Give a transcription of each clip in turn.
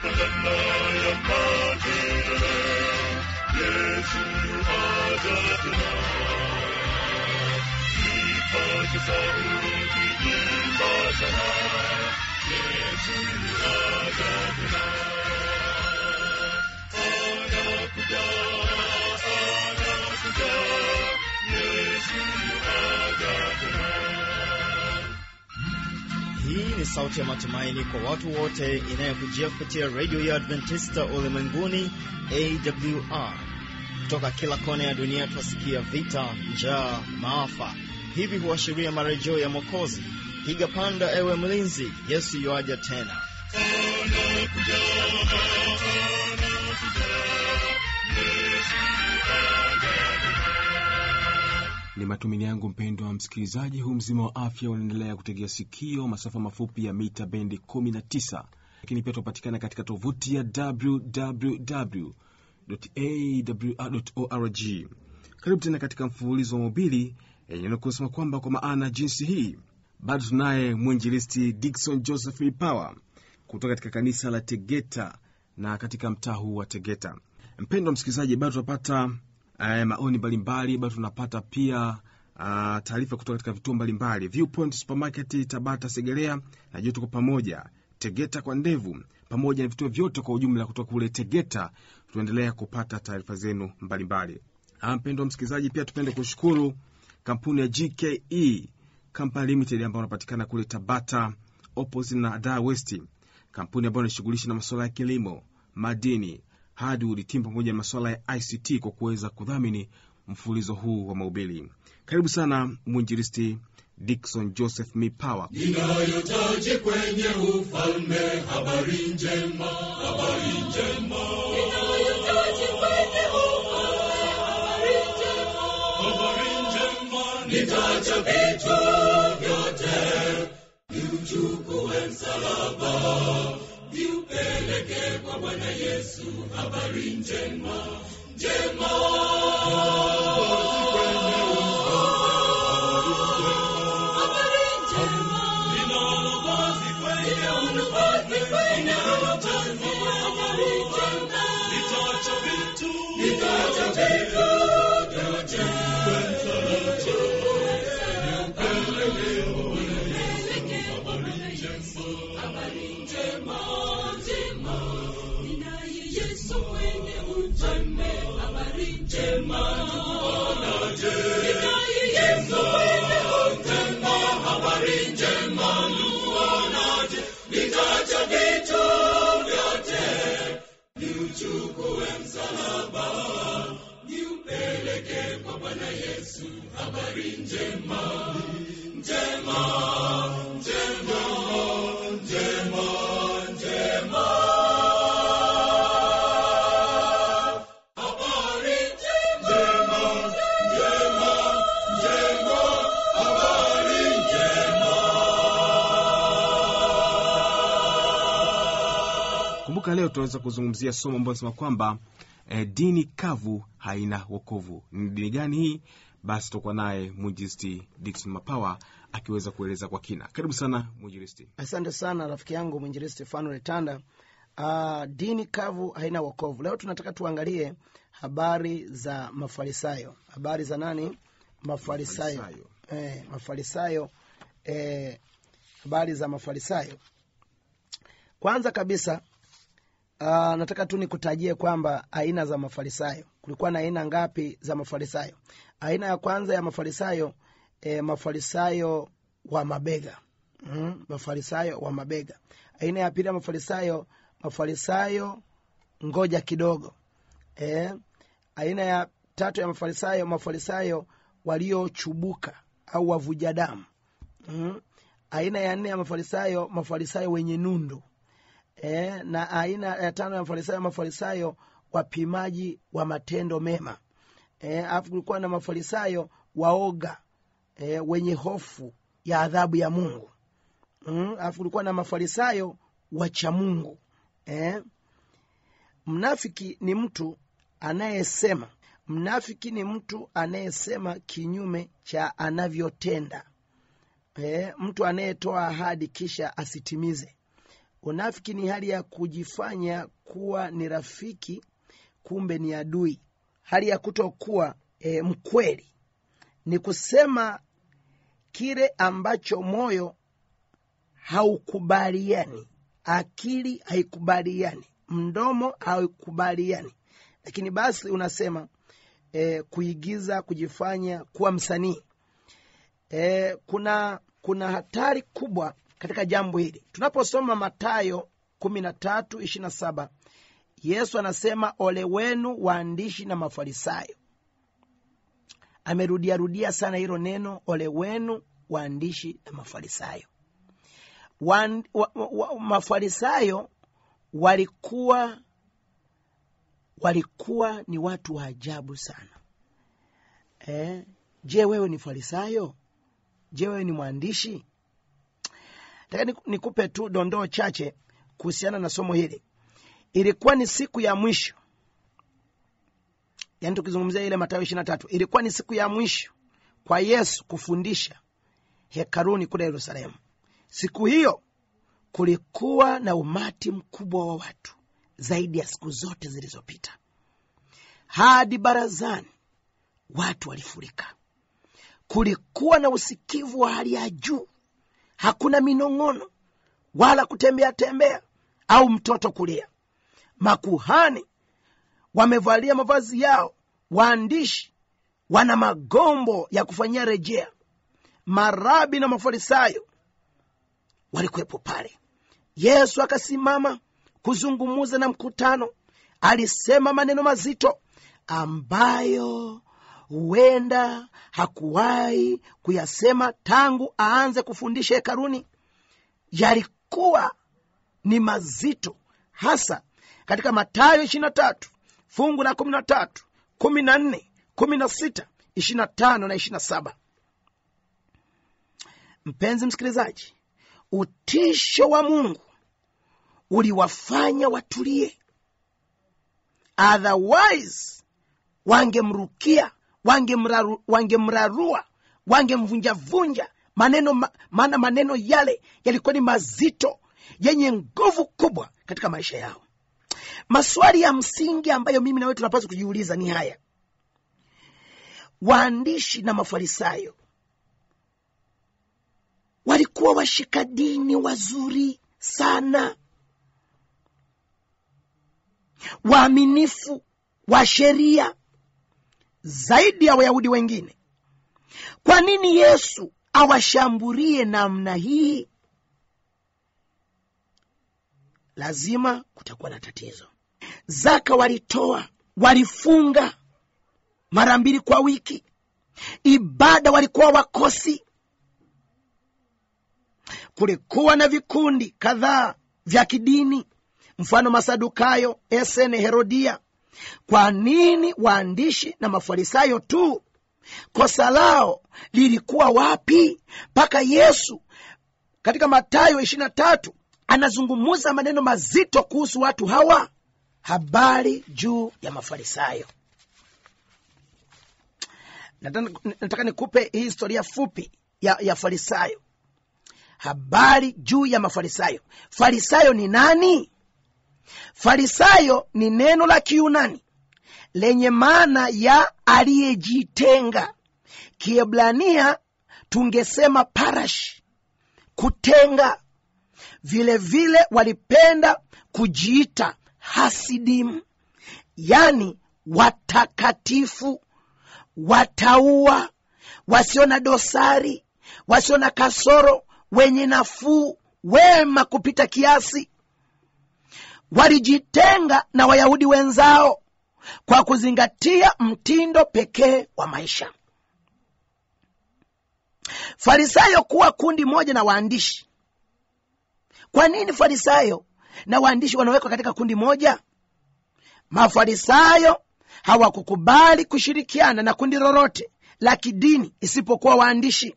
badala ya makelele, Yesu yuaja tena. Ipate sauti imba sana, Yesu yuaja tena. Anakuja, anakuja, Yesu yuaja tena. Hii ni sauti ya matumaini kwa watu wote, inayokujia kupitia Radio ya Adventista Ulimwenguni AWR. Kutoka kila kona ya dunia twasikia vita, njaa, maafa. Hivi huashiria marejeo ya Mwokozi. Piga panda ewe mlinzi, Yesu yuaja tena. Anakuja, anakuja, Yesu yuaja tena. Ni matumaini yangu mpendwa msikilizaji, huu mzima wa afya unaendelea kutegea sikio masafa mafupi ya mita bendi 19, lakini pia tupatikana katika tovuti ya www.awr.org. Karibu tena katika mfululizo wa mobili yenye kusema kwamba kwa maana jinsi hii. Bado tunaye mwinjilisti Dickson Joseph Mipawa kutoka katika kanisa la Tegeta na katika mtaa huu wa Tegeta. Mpendwa msikilizaji, bado tunapata maoni mbalimbali, bado tunapata pia taarifa kutoka katika vituo mbalimbali. Viewpoint Supermarket Tabata Segerea na joto kwa pamoja, Tegeta kwa Ndevu, pamoja na vituo vyote kwa ujumla kutoka kule Tegeta. Tuendelea kupata taarifa zenu mbalimbali. Mpendwa msikilizaji, pia tupende kushukuru kampuni ya GKE Company Limited ambayo inapatikana kule Tabata opposite na Dar West. Kampuni ambayo inashughulisha na masuala ya kilimo, madini, hardwood, timber pamoja na masuala ya ICT kwa kuweza kudhamini mfululizo huu wa mahubiri. Karibu sana mwinjilisti Dickson Joseph Mipawa. Ninayotaji kwenye ufalme, habari njema, habari njema. Ninayotaji kwenye ufalme, habari njema, habari njema. Nitaacha vitu vyote, niuchukue msalaba, niupeleke kwa Bwana Yesu. Habari njema, njema. Niuchukue msalaba, niupeleke kwa Bwana Yesu. Habari njema, njema, njema, njema, njema. Habari njema, njema, njema, habari njema. Kumbuka leo tunaweza kuzungumzia somo ambalo linasema kwamba dini kavu haina wokovu. Ni dini gani hii? Basi tutakuwa naye mwinjilisti Dickson Mipawa akiweza kueleza kwa kina. Karibu sana mwinjilisti. Asante sana rafiki yangu mwinjilisti Fanuel Tanda. Dini kavu haina wokovu. Leo tunataka tuangalie habari za Mafarisayo. Habari za nani? Mafarisayo. Mafarisayo. Habari za Mafarisayo. Kwanza kabisa nataka tu nikutajie kwamba aina za Mafarisayo. Kulikuwa na aina ngapi za Mafarisayo? Aina ya kwanza ya Mafarisayo, Mafarisayo wa mabega. Mafarisayo wa mabega. Aina ya pili ya Mafarisayo, Mafarisayo ngoja kidogo. Aina ya tatu ya Mafarisayo, Mafarisayo waliochubuka au wavuja damu. Aina ya nne ya Mafarisayo, Mafarisayo wenye nundu. Na aina ya tano ya Mafarisayo, Mafarisayo wapimaji wa matendo mema. Alafu kulikuwa na Mafarisayo waoga, wenye hofu ya adhabu ya Mungu. Alafu kulikuwa na Mafarisayo wacha Mungu. Mnafiki ni mtu anayesema kinyume cha anavyotenda. Mtu anayetoa ahadi kisha asitimize. Unafiki ni hali ya kujifanya kuwa ni rafiki, kumbe ni adui. Hali ya kutokuwa mkweli, ni kusema kile ambacho moyo haukubaliani, akili haikubaliani, mdomo haukubaliani, lakini basi unasema kuigiza, kujifanya kuwa msanii. Kuna hatari kubwa katika jambo hili. Tunaposoma Mathayo 13:27, Yesu anasema ole wenu waandishi na Mafarisayo. Amerudia sana hilo neno, ole wenu waandishi na Mafarisayo. Mafarisayo walikuwa ni watu wa ajabu sana. Je, wewe ni Farisayo? Je, wewe ni mwandishi? Nataka nikupe tu dondoo chache kuhusiana na somo hili. Ilikuwa ni siku ya mwisho. Yaani tukizungumzia ile Mathayo 23, ilikuwa ni siku ya mwisho kwa Yesu kufundisha hekaluni kule Yerusalemu. Siku hiyo kulikuwa na umati mkubwa wa watu zaidi ya siku zote zilizopita. Hadi barazani watu walifurika. Kulikuwa na usikivu wa hali ya juu. Hakuna minong'ono wala kutembea au mtoto kulia. Makuhani wamevalia mavazi yao, waandishi wana magombo ya kufanyia rejea. Marabi na Mafarisayo walikuwepo pale. Yesu akasimama kuzungumza na mkutano. Alisema maneno mazito ambayo huenda hakuwahi kuyasema tangu aanze kufundisha hekaluni. Yalikuwa ni mazito, hasa katika Mathayo 23 fungu la 13, 14, 16, 25 na 27. Mpenzi msikilizaji, utisho wa Mungu uliwafanya watulie. Otherwise wangemrukia, wangemrarua, wangemvunja maana maneno yale yalikuwa ni mazito, yenye nguvu kubwa katika maisha yao. Maswali ya msingi ambayo mimi na wewe tunapaswa kujiuliza ni haya. Waandishi na Mafarisayo walikuwa washikadini wazuri sana, waaminifu wa sheria zaidi ya Wayahudi wengine. Kwa nini Yesu awashambulie namna hii? Lazima kutakuwa na tatizo. Zaka walitoa, walifunga mara 2 kwa wiki. Ibada walikuwa wakosi. Kulikuwa na vikundi kadhaa vya kidini, mfano Masadukayo, Esene, Herodia. Kwa nini waandishi na Mafarisayo tu? Kosa lao lilikuwa wapi? Mpaka Yesu katika Mathayo 23 anazungumza maneno mazito kuhusu watu hawa. Habari juu ya Mafarisayo. Nataka nikupe hii historia fupi ya Farisayo. Habari juu ya Mafarisayo. Farisayo ni nani? Farisayo ni neno la Kiyunani lenye maana ya aliyejitenga. Kiebrania tungesema parash, kutenga. Vile walipenda kujiita hasidim, yani watakatifu, wataua, wasio na dosari, wasio na kasoro, wenye nafuu, wema kupita kiasi. Walijitenga na Wayahudi wenzao kwa kuzingatia mtindo pekee wa maisha. Farisayo kuwa kundi moja na waandishi. Kwa nini Farisayo na waandishi wanawekwa katika kundi moja? Mafarisayo hawakukubali kushirikiana na kundi lolote la kidini isipokuwa waandishi.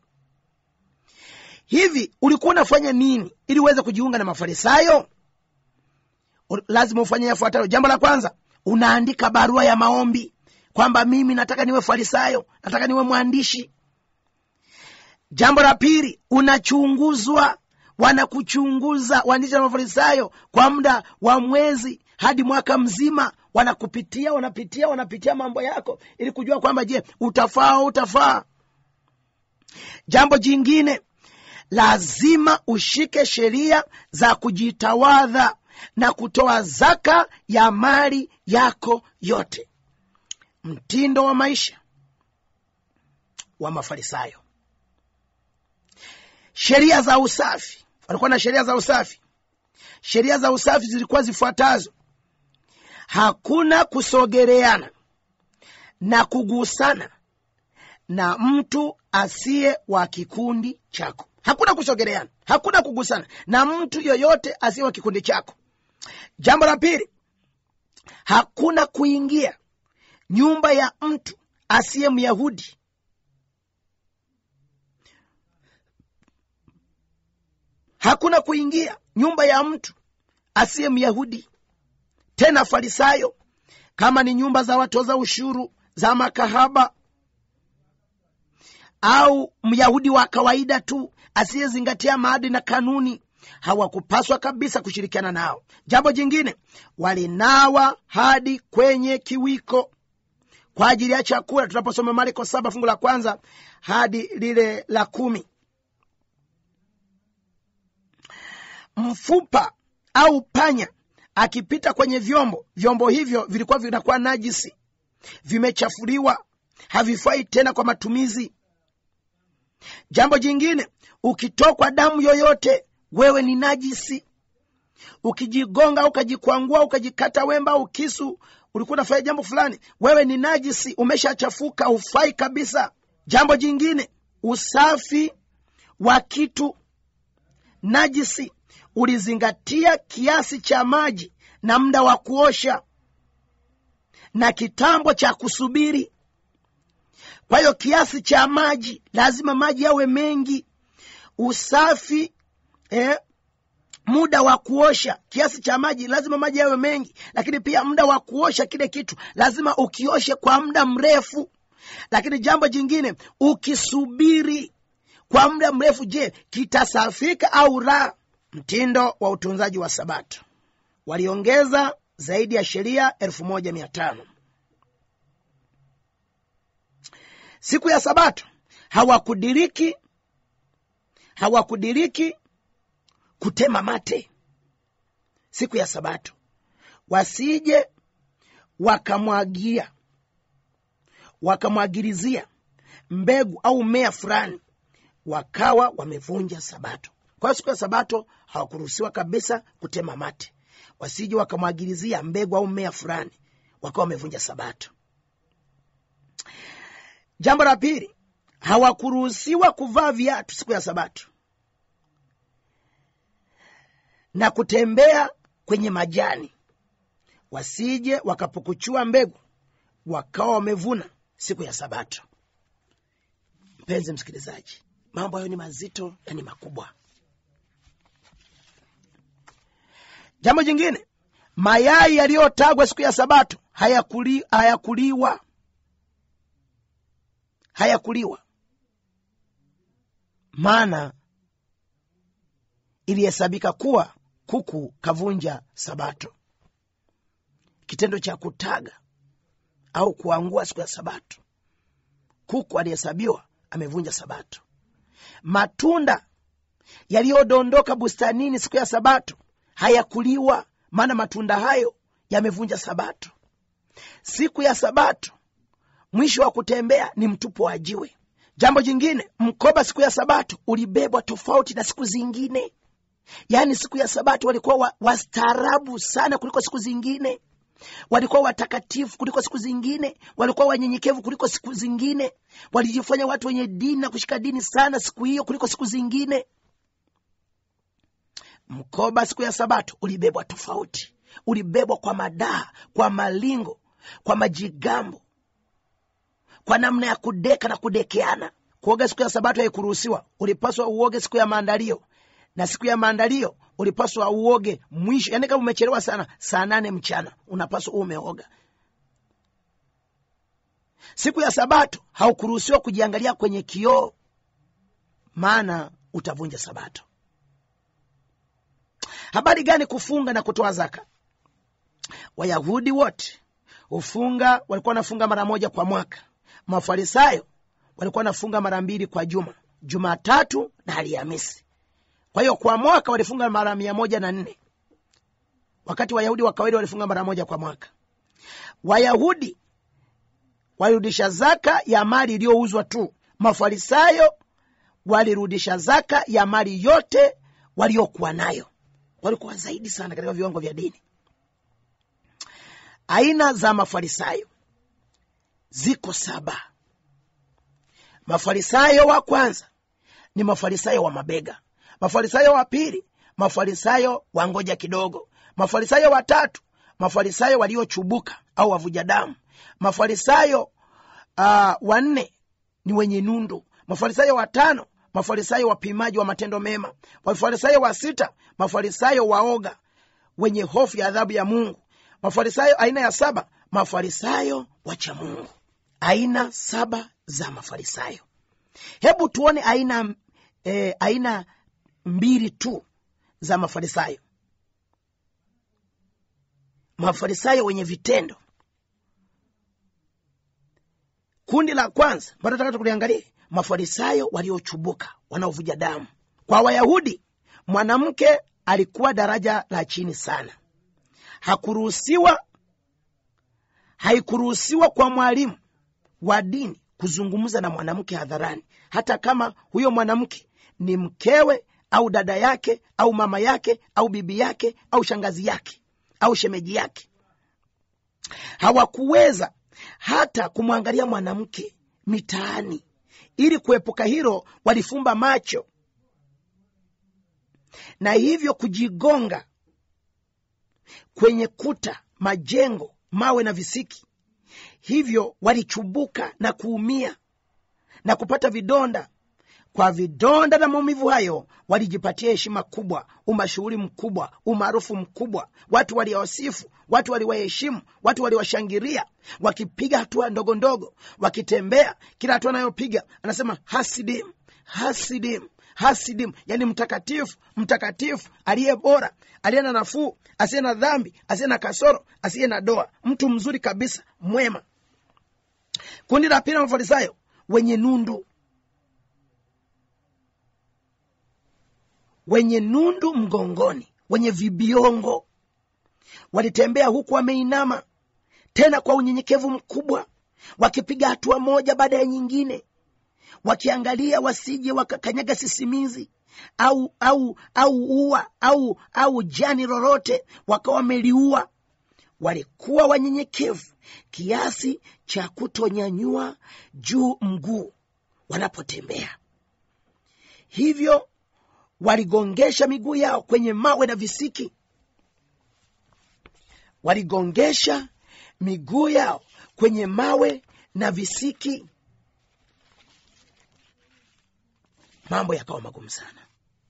Hivi ulikuwa unafanya nini ili uweze kujiunga na Mafarisayo? Lazima ufanye yafuatayo. Jambo la kwanza, unaandika barua ya maombi kwamba mimi nataka niwe Farisayo, nataka niwe mwandishi. Jambo la pili, unachunguzwa, wanakuchunguza. Waandishi na Mafarisayo kwa muda wa mwezi hadi mwaka mzima wanapitia mambo yako ili kujua kwamba je, utafaa. Jambo jingine, lazima ushike sheria za kujitawadha na kutoa zaka ya mali yako yote. Mtindo wa maisha wa Mafarisayo. Sheria za usafi. Walikuwa na sheria za usafi. Sheria za usafi zilikuwa zifuatazo: hakuna kusogeleana na kugusana na mtu asiye wa kikundi chako. Hakuna kusogeleana, hakuna kugusana na mtu yoyote asiye wa kikundi chako. Jambo la pili, hakuna kuingia nyumba ya mtu asiye Myahudi. Hakuna kuingia nyumba ya mtu asiye Myahudi. Tena Farisayo, kama ni nyumba za watoza ushuru, za makahaba, au Myahudi wa kawaida tu asiyezingatia maadili na kanuni, hawakupaswa kabisa kushirikiana nao. Jambo jingine, walinawa hadi kwenye kiwiko kwa ajili ya chakula. Tunaposoma Marko 7 fungu la 1 hadi lile la 10. Mfupa au panya akipita kwenye vyombo hivyo vilikuwa vinakuwa najisi, vimechafuliwa, havifai tena kwa matumizi. Jambo jingine, ukitokwa damu yoyote, wewe ni najisi. Ukijigonga, ukajikwangua, ukajikata wemba au kisu, ulikuwa unafanya jambo fulani, wewe ni najisi, umeshachafuka, hufai kabisa. Jambo jingine, usafi wa kitu najisi ulizingatia kiasi cha maji na muda wa kuosha na kitambo cha kusubiri. Kwa hiyo kiasi cha maji, lazima maji yawe mengi. Usafi, muda wa kuosha, kiasi cha maji, lazima maji yawe mengi. Lakini pia muda wa kuosha kile kitu, lazima ukioshe kwa muda mrefu. Lakini jambo jingine, ukisubiri kwa muda mrefu, je, kitasafika au la? Mtindo wa utunzaji wa Sabato. Waliongeza zaidi ya sheria 1500. Siku ya Sabato hawakudiriki kutema mate. Siku ya Sabato wasije wakamwagilizia mbegu au mmea fulani wakawa wamevunja Sabato. Kwa siku ya Sabato hawakuruhusiwa kabisa kutema mate, wasije wakamwagilizia mbegu au mmea fulani wakawa wamevunja Sabato. Jambo la pili, hawakuruhusiwa kuvaa viatu siku ya Sabato na kutembea kwenye majani, wasije wakapukuchua mbegu wakawa wamevuna siku ya Sabato. Mpenzi msikilizaji, mambo hayo ni mazito na ni makubwa. Jambo jingine, mayai yaliyotagwa siku ya Sabato hayakuliwa. Maana ilihesabika kuwa kuku kavunja Sabato. Kitendo cha kutaga au kuangua siku ya Sabato, kuku alihesabiwa amevunja Sabato. Matunda yaliyodondoka bustanini siku ya Sabato hayakuliwa, maana matunda hayo yamevunja Sabato. Siku ya Sabato mwisho wa kutembea ni mtupo wa jiwe. Jambo jingine, mkoba siku ya Sabato ulibebwa tofauti na siku zingine. Yaani siku ya Sabato walikuwa wastaarabu sana kuliko siku zingine. Walikuwa watakatifu kuliko siku zingine. Walikuwa wanyenyekevu kuliko siku zingine. Walijifanya watu wenye dini na kushika dini sana siku hiyo kuliko siku zingine. Mkoba siku ya Sabato ulibebwa tofauti. Ulibebwa kwa madaa, kwa malingo, kwa majigambo, kwa namna ya kudeka na kudekeana. Kuoga siku ya Sabato haikuruhusiwa. Ulipaswa uoge siku ya maandalio. Na siku ya maandalio ulipaswa uoge mwisho. Yaani kama umechelewa sana, saa 8 mchana unapaswa umeoga. Siku ya Sabato haukuruhusiwa kujiangalia kwenye kioo, maana utavunja Sabato. Habari gani kufunga na kutoa zaka? Wayahudi wote walikuwa wanafunga mara moja kwa mwaka. Mafarisayo walikuwa wanafunga mara 2 kwa juma, Jumatatu na Alhamisi. Kwa hiyo kwa mwaka walifunga mara 104. Wakati Wayahudi wa kawaida walifunga mara moja kwa mwaka. Wayahudi walirudisha zaka ya mali iliyouzwa tu. Mafarisayo walirudisha zaka ya mali yote waliokuwa nayo. Walikuwa zaidi sana katika viwango vya dini. Aina za Mafarisayo ziko 7. Mafarisayo wa kwanza ni Mafarisayo wa mabega. Mafarisayo wa pili, Mafarisayo wa ngoja kidogo. Mafarisayo wa tatu, Mafarisayo waliochubuka au wavuja damu. Mafarisayo wa 4 ni wenye nundu. Mafarisayo wa 5, Mafarisayo wapimaji wa matendo mema. Mafarisayo wa 6, Mafarisayo waoga wenye hofu ya adhabu ya Mungu. Mafarisayo aina ya 7, Mafarisayo wacha Mungu. Aina 7 za Mafarisayo. Hebu tuone aina 2 tu za Mafarisayo. Mafarisayo wenye vitendo. Kundi la kwanza bado tunataka kuliangalia, Mafarisayo waliochubuka, wanaovuja damu. Kwa Wayahudi, mwanamke alikuwa daraja la chini sana. Haikuruhusiwa kwa mwalimu wa dini kuzungumza na mwanamke hadharani, hata kama huyo mwanamke ni mkewe au dada yake au mama yake au bibi yake au shangazi yake au shemeji yake. Hawakuweza hata kumwangalia mwanamke mitaani. Ili kuepuka hilo, walifumba macho na hivyo kujigonga kwenye kuta, majengo, mawe na visiki. Hivyo walichubuka na kuumia na kupata vidonda. Kwa vidonda na maumivu hayo walijipatia heshima kubwa, umashuhuri mkubwa, umaarufu mkubwa. Watu waliwasifu, watu waliwaheshimu, watu waliwashangilia, wakipiga hatua ndogo ndogo, wakitembea. Kila hatua anayopiga anasema Hasidim, Hasidim, Hasidim, yani mtakatifu, mtakatifu, aliye bora, aliye na nafuu, asiye na dhambi, asiye na kasoro, asiye na doa, mtu mzuri kabisa, mwema. Kundi la pili, Mafarisayo wenye nundu. Wenye nundu mgongoni, wenye vibiongo. Walitembea huku wameinama, tena kwa unyenyekevu mkubwa, wakipiga hatua moja baada ya nyingine, wakiangalia wasije wakakanyaga sisimizi au jani lolote wakawa wameliua. Walikuwa wanyenyekevu kiasi cha kutonyanyua juu mguu wanapotembea. Hivyo waligongesha miguu yao kwenye mawe na visiki. Waligongesha miguu yao kwenye mawe na visiki. Mambo yakawa magumu sana.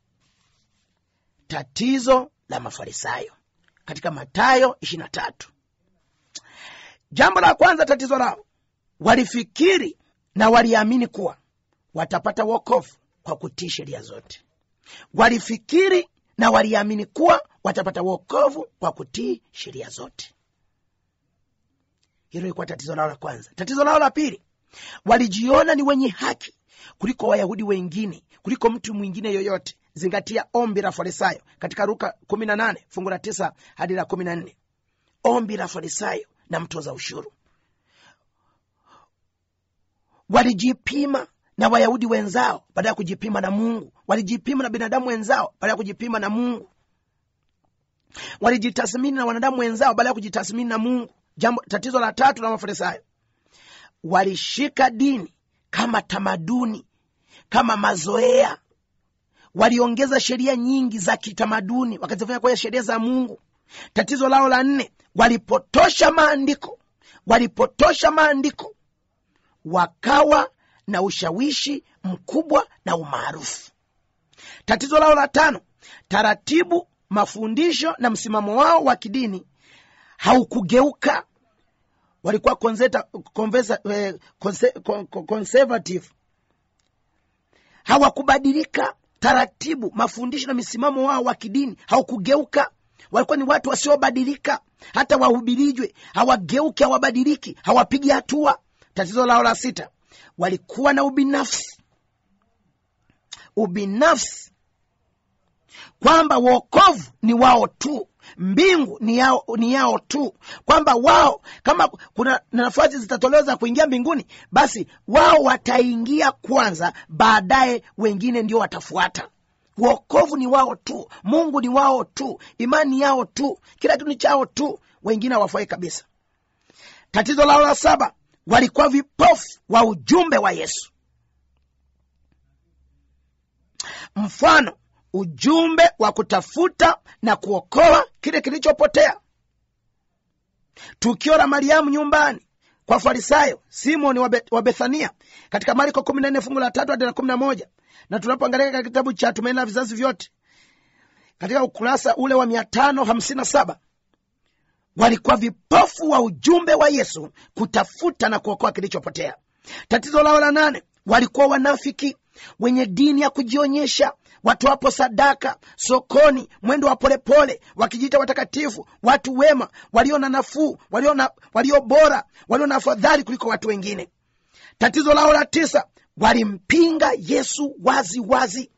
Tatizo la Mafarisayo katika Mathayo 23. Jambo la kwanza, tatizo lao, walifikiri na waliamini kuwa watapata wokovu kwa kutii sheria zote. Walifikiri na waliamini kuwa watapata wokovu kwa kutii sheria zote. Hilo lilikuwa tatizo lao la kwanza. Tatizo lao la pili, walijiona ni wenye haki kuliko Wayahudi wengine, kuliko mtu mwingine yoyote. Zingatia ombi la Farisayo katika Luka 18 fungu la 9 hadi la 14. Ombi la Farisayo na mtoza ushuru. Walijipima na Wayahudi wenzao baada ya kujipima na Mungu. Walijipima na binadamu wenzao baada ya kujipima na Mungu. Walijitathmini na wanadamu wenzao baada ya kujitathmini na Mungu. Tatizo la tatu la Mafarisayo, walishika dini kama tamaduni, kama mazoea. Waliongeza sheria nyingi za kitamaduni wakazifanya kwa sheria za Mungu. Tatizo lao la 4, walipotosha maandiko. Walipotosha maandiko, wakawa na ushawishi mkubwa na umaarufu. Tatizo lao la 5, taratibu, mafundisho na msimamo wao wa kidini haukugeuka. Walikuwa conservative. Hawakubadilika. taratibu, mafundisho na misimamo wao wa kidini haukugeuka. Walikuwa ni watu wasiobadilika. Hata wahubirijwe hawageuki, hawabadiliki, hawapigi hatua. Tatizo lao la 6, walikuwa na ubinafsi. Ubinafsi, kwamba wokovu ni wao tu, mbingu ni yao tu, kwamba wao kama kuna nafasi zitatolewa za kuingia mbinguni, basi wao wataingia kwanza, baadaye wengine ndio watafuata. Wokovu ni wao tu, Mungu ni wao tu, imani yao tu, kila kitu ni chao tu, wengine hawafai kabisa. Tatizo lao la 7, walikuwa vipofu wa ujumbe wa Yesu. Mfano, ujumbe wa kutafuta na kuokoa kile kilichopotea. Tukio la Mariamu nyumbani kwa Farisayo Simoni wa Bethania katika Marko 14 fungu la 3 hadi la 11. Na tunapoangalia katika kitabu cha Tumaini la Vizazi Vyote katika ukurasa ule wa 557, walikuwa vipofu wa ujumbe wa Yesu kutafuta na kuokoa kilichopotea. Tatizo lao la 8, walikuwa wanafiki wenye dini ya kujionyesha, watu wapo sadaka sokoni, mwendo wa polepole, wakijiita watakatifu, watu wema, walio na nafuu, walio bora, walio na afadhali kuliko watu wengine. Tatizo lao la 9, walimpinga Yesu wazi wazi.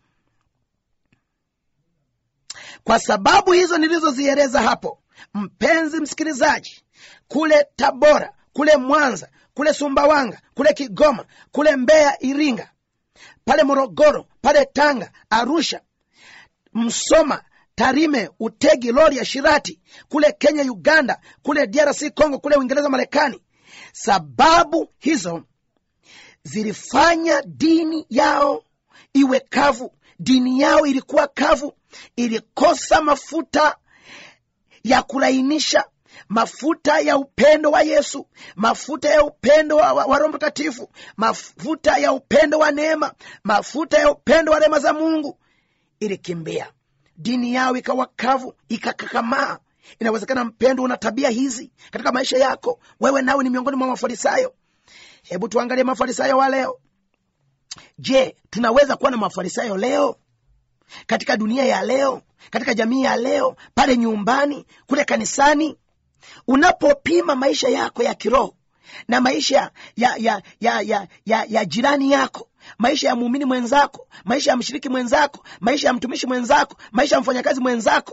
Kwa sababu hizo nilizozieleza hapo, mpenzi msikilizaji, kule Tabora, kule Mwanza, kule Sumbawanga, kule Kigoma, kule Mbeya, Iringa, pale Morogoro, pale Tanga, Arusha, Msoma, Tarime, Utegi, Rorya, Shirati, kule Kenya, Uganda, kule DRC Congo, kule Uingereza, Marekani, sababu hizo zilifanya dini yao iwe kavu. Dini yao ilikuwa kavu, ilikosa mafuta ya kulainisha, mafuta ya upendo wa Yesu, mafuta ya upendo wa Roho Mtakatifu, mafuta ya upendo wa neema, mafuta ya upendo wa rehema za Mungu. Ilikimbia, dini yao ikawa kavu, ikakakamaa. Inawezekana mpendo una tabia hizi katika maisha yako, wewe nawe ni miongoni mwa Mafarisayo. Hebu tuangalie Mafarisayo wa leo. Je, tunaweza kuwa na Mafarisayo leo katika dunia ya leo, katika jamii ya leo, pale nyumbani, kule kanisani? Unapopima maisha yako ya kiroho na maisha ya jirani yako, maisha ya muumini mwenzako, maisha ya mshiriki mwenzako, maisha ya mtumishi mwenzako, maisha ya mfanyakazi mwenzako,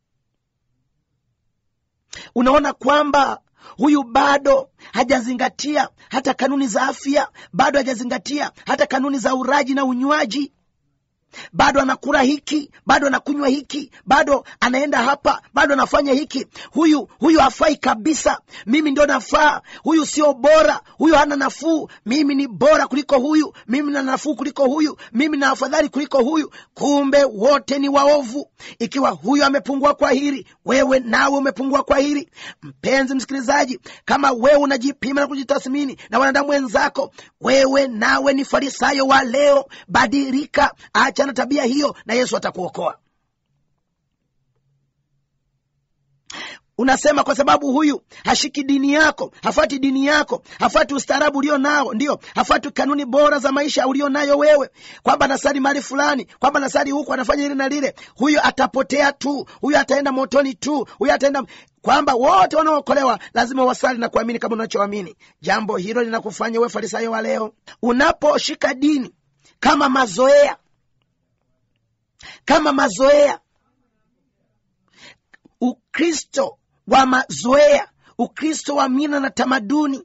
unaona kwamba huyu bado hajazingatia hata kanuni za afya, bado hajazingatia hata kanuni za uraji na unywaji, bado anakula hiki, bado anakunywa hiki, bado anaenda hapa, bado anafanya hiki. Huyu hafai kabisa, mimi ndio nafaa. Huyu sio bora, huyu hana nafuu, mimi ni bora kuliko huyu, mimi na nafuu kuliko huyu, mimi na afadhali kuliko huyu. Kumbe wote ni waovu. Ikiwa huyu amepungua kwa hili, wewe nawe umepungua kwa hili. Mpenzi msikilizaji, kama wewe unajipima na kujitathmini na wanadamu wenzako, wewe nawe ni Farisayo wa leo. Badilika, acha na tabia hiyo na Yesu atakuokoa. Unasema kwa sababu huyu hashiki dini yako, hafati dini yako, hafati ustaarabu ulio nao, ndio hafati kanuni bora za maisha ulio nayo wewe, kwamba anasali mahali fulani, kwamba anasali huku, anafanya hili na lile, huyu atapotea tu, huyu ataenda motoni tu, huyu ataenda, kwamba wote wanaokolewa lazima wasali na kuamini kama unachoamini. Jambo hilo linakufanya wewe Farisayo wa leo. Unaposhika dini kama mazoea, Ukristo wa mazoea, Ukristo wa mila na tamaduni,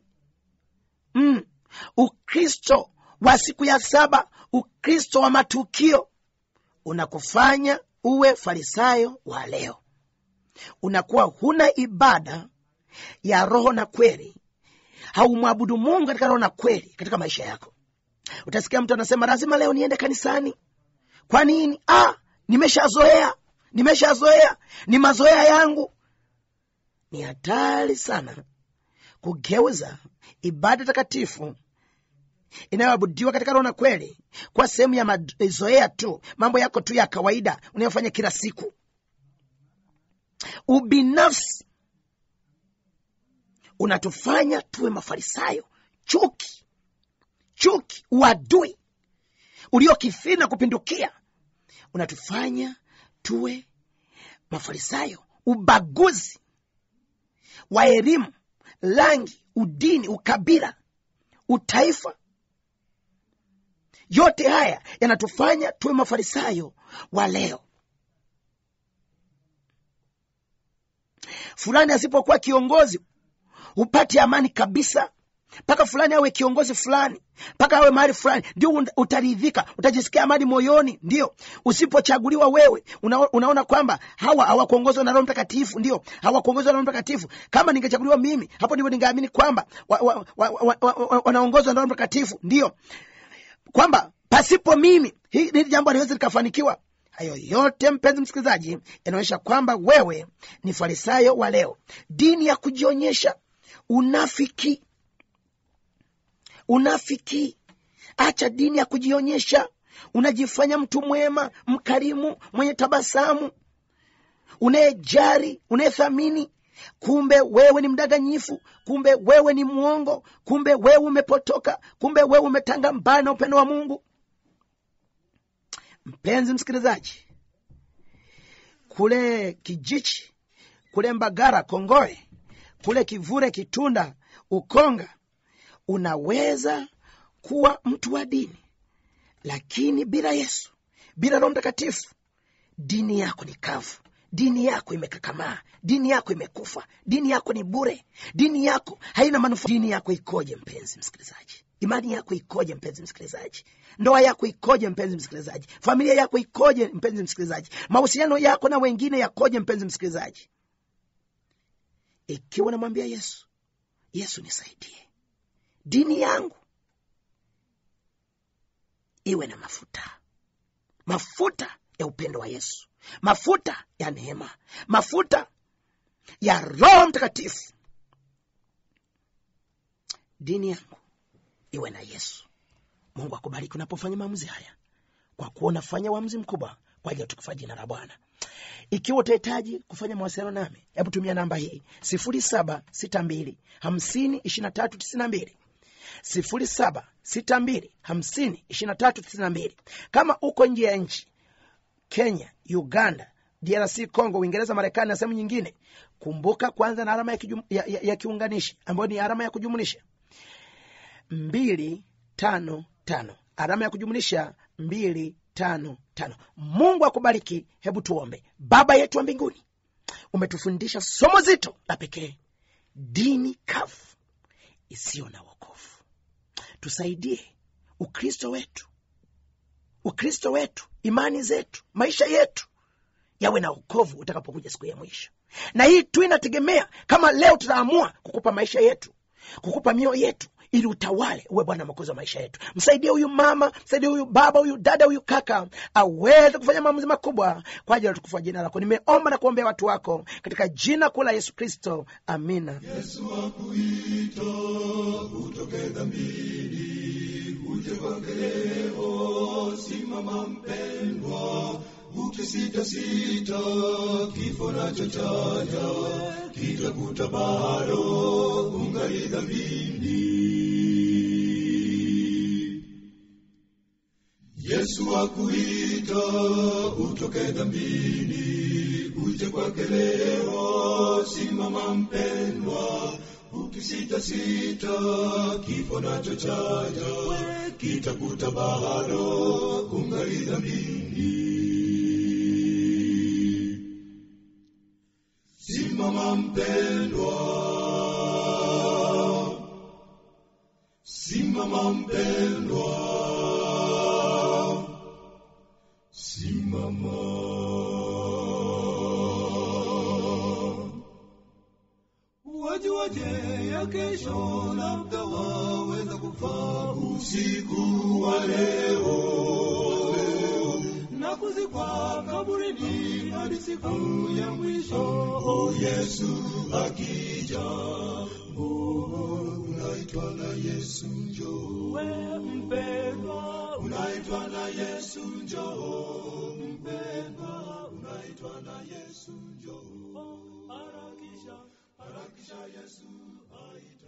Ukristo wa siku ya saba, Ukristo wa matukio, unakufanya uwe Farisayo wa leo. Unakuwa huna ibada ya roho na kweli, haumwabudu Mungu katika roho na kweli katika maisha yako. Utasikia mtu anasema lazima leo niende kanisani. Kwa nini? Nimeshazoea, ni mazoea yangu. Ni hatari sana kugeuza ibada takatifu inayoabudiwa katika roho na kweli kwa sehemu ya mazoea tu, mambo yako tu ya kawaida unayofanya kila siku. Ubinafsi unatufanya tuwe Mafarisayo. Chuki, uadui uliokithiri na kupindukia unatufanya tuwe Mafarisayo. Ubaguzi wa elimu, rangi, udini, ukabila, utaifa, yote haya yanatufanya tuwe Mafarisayo wa leo. Fulani asipokuwa kiongozi upate amani kabisa. Paka fulani awe kiongozi fulani, paka awe mahali fulani, ndio utaridhika, utajisikia amani moyoni. Ndio usipochaguliwa wewe, unaona kwamba hawa hawakuongozwa na Roho Mtakatifu. Ndio hawakuongozwa na Roho Mtakatifu. Kama ningechaguliwa mimi, hapo ndipo ningeamini kwamba wanaongozwa na Roho Mtakatifu. Ndio kwamba pasipo mimi hili jambo haliwezi likafanikiwa. Hayo yote, mpenzi msikilizaji, yanaonyesha kwamba wewe ni Farisayo wa leo. Dini ya kujionyesha, unafiki. Acha dini ya kujionyesha. Unajifanya mtu mwema, mkarimu, mwenye tabasamu, unayejali, unayethamini. Kumbe wewe ni mdanganyifu. Kumbe wewe ni muongo. Kumbe wewe umepotoka. Kumbe wewe umetanga mbali na upendo wa Mungu. Mpenzi msikilizaji, kule Kijichi, kule Mbagara, Kongoe, kule Kivule, Kitunda, Ukonga, unaweza kuwa mtu wa dini, lakini bila Yesu, bila Roho Mtakatifu, dini yako ni kavu, dini yako imekakamaa, dini yako imekufa, dini yako ni bure, dini yako haina manufaa. Dini yako ikoje, mpenzi msikilizaji? Imani yako ikoje, mpenzi msikilizaji? Ndoa yako ikoje, mpenzi msikilizaji? Familia yako ikoje, mpenzi msikilizaji? Mahusiano yako na wengine yakoje, mpenzi msikilizaji? Ikiwa namwambia Yesu, Yesu nisaidie, dini yangu iwe na mafuta ya upendo wa Yesu, mafuta ya neema, mafuta ya Roho Mtakatifu. Dini yangu iwe na Yesu. Mungu akubariki unapofanya maamuzi haya, kwa kuwa unafanya uamuzi mkubwa kwa ajili ya tukufu jina la Bwana. Ikiwa utahitaji kufanya mawasiliano nami, hebu tumia namba hii 0762 50 23 92, 0762 50 23 92. Kama uko nje ya nchi, Kenya, Uganda, DRC, Congo, Uingereza, Marekani na sehemu nyingine, kumbuka kwanza na alama ya kiunganishi ambayo ni alama ya kujumlisha 255, alama ya kujumlisha 255. Mungu akubariki. Hebu tuombe. Baba yetu wa mbinguni, umetufundisha somo zito la pekee, dini kavu isiyo na wokovu. Tusaidie Ukristo wetu, imani zetu, maisha yetu yawe na wokovu utakapokuja siku ya mwisho. Na hii tu inategemea kama leo tutaamua kukupa maisha yetu, kukupa mioyo yetu, ili utawale, uwe Bwana Mwokozi wa maisha yetu. Msaidie huyu mama, msaidie huyu baba, huyu dada, huyu kaka, aweze kufanya maamuzi makubwa kwa ajili ya utukufu wa jina lako. Nimeomba na kuombea watu wako katika jina kuu la Yesu Kristo, amina. Yesu akuita utoke dhambini, uje kwake leo. Simama mpendwa, ukisita kifo nacho chaja, kitakuta bado ungali dhambini. Yesu akuita utoke dhambini, uje kwake leo. Simama mpendwa, ukisita kifo nacho chaja, kitakuta bado ungali dhambini. Simama mpendwa, simama mpendwa, simama. Wajuaje ya kesho, labda waweza kufa usiku wa leo, na kuzikwa kaburini hadi siku ya mwisho. Yesu akija, unaitwa na Yesu njoo. We mpendwa, unaitwa na Yesu njoo. Mpendwa, unaitwa na Yesu njoo. Harakisha Yesu aita.